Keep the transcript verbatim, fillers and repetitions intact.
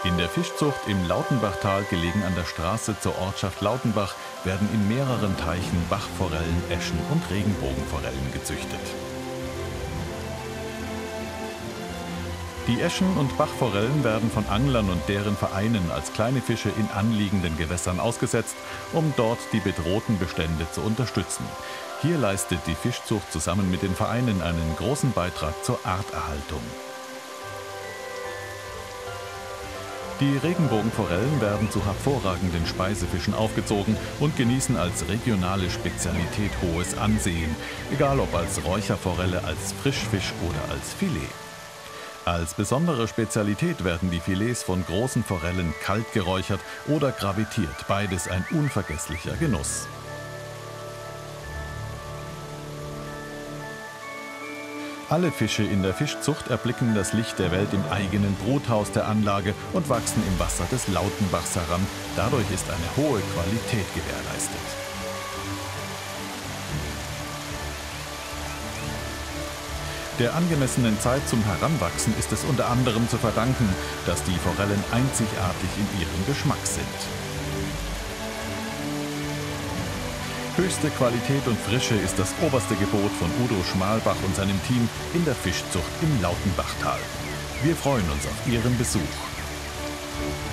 In der Fischzucht im Lautenbachtal, gelegen an der Straße zur Ortschaft Lautenbach, werden in mehreren Teichen Bachforellen, Äschen und Regenbogenforellen gezüchtet. Die Äschen- und Bachforellen werden von Anglern und deren Vereinen als kleine Fische in anliegenden Gewässern ausgesetzt, um dort die bedrohten Bestände zu unterstützen. Hier leistet die Fischzucht zusammen mit den Vereinen einen großen Beitrag zur Arterhaltung. Die Regenbogenforellen werden zu hervorragenden Speisefischen aufgezogen und genießen als regionale Spezialität hohes Ansehen, egal ob als Räucherforelle, als Frischfisch oder als Filet. Als besondere Spezialität werden die Filets von großen Forellen kalt geräuchert oder gravitiert, beides ein unvergesslicher Genuss. Alle Fische in der Fischzucht erblicken das Licht der Welt im eigenen Bruthaus der Anlage und wachsen im Wasser des Lautenbachs heran. Dadurch ist eine hohe Qualität gewährleistet. Der angemessenen Zeit zum Heranwachsen ist es unter anderem zu verdanken, dass die Forellen einzigartig in ihrem Geschmack sind. Höchste Qualität und Frische ist das oberste Gebot von Udo Schmalbach und seinem Team in der Fischzucht im Lautenbachtal. Wir freuen uns auf Ihren Besuch.